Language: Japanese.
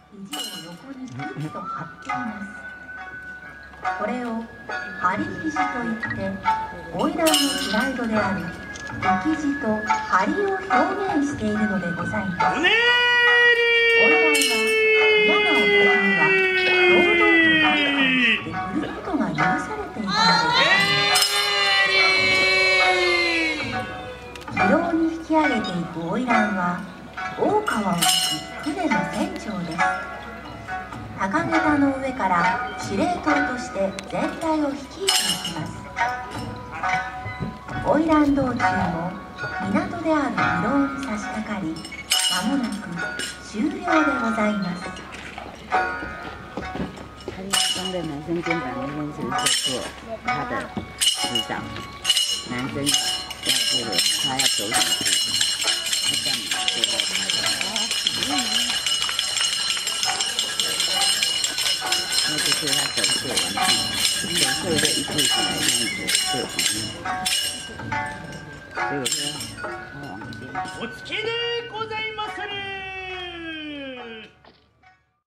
肘を横にグッと張っています。これを張り肘といって、花魁のプライドである浮き肘と張りを表現しているのでございます。花魁は嫌な男には堂々とバッカをして振ることが許されていたのでございます。軌道に引き上げていく花魁は大川を引く船の船長です。高げたの上から司令塔として全体を率いていきます。花魁道中も港である広尾に差し掛かり、間もなく終了でございます。 他装的男生肩膀那边是做他的指导，男生要这个他要走两步，他这样最后他的。那就是他手射完毕，手射的一步起来这样子射完，所以我说他往这边。 お付けでございます。